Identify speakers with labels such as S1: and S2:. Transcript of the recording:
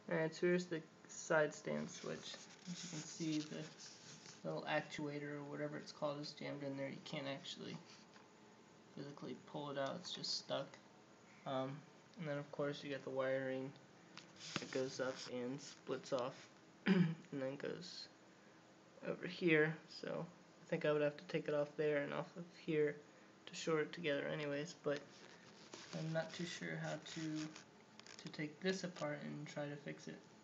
S1: Alright, so here's the side stand switch. As you can see, the little actuator or whatever it's called is jammed in there. You can't actually physically pull it out, it's just stuck. And then of course you got the wiring that goes up and splits off and then goes over here. So I think I would have to take it off there and off of here to short it together anyways, but I'm not too sure how to take this apart and try to fix it.